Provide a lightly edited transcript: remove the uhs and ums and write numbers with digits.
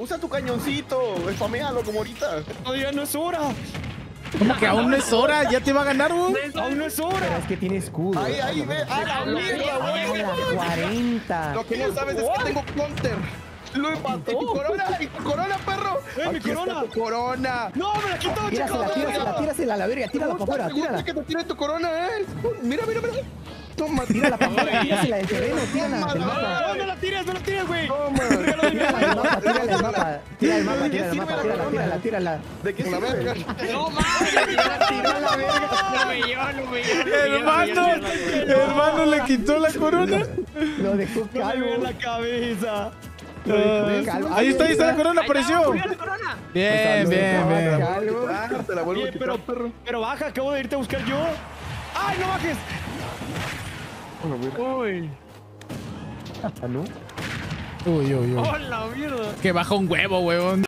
Usa tu cañoncito. Spamealo como ahorita. Todavía no es hora. ¿Cómo que aún no es hora? ¿Ya te va a ganar, güey? Aún no es Pero hora. es que tiene escudo. Ahí, ve. ¡A la mierda, güey! 40. Lo que no sabes es que tengo counter. Lo empató. ¿Y tu corona, perro? Mi Aquí corona! está tu corona. ¡No, me la quitó, Tírasela a la verga, tírala para afuera, tírala. Que te tire tu corona, Mira. Toma, Tírala para afuera, tírasela del terreno, tírala del mapa. No, no la tires, güey. Toma. Tírala del mapa, tírala. ¿De qué sirve? No mames, tiró la verga. No me llevo. Hermano, le quitó la corona. Lo dejó No me calvo. veo en la cabeza. Ahí está la corona, apareció. Bien. Calvo. Te la vuelvo a Oye, quitar, perro. pero baja, acabo de irte a buscar yo. ¡Ay, no bajes! Uy. ¿No? Uy. ¡Oh, la mierda! Que baja un huevo, huevón.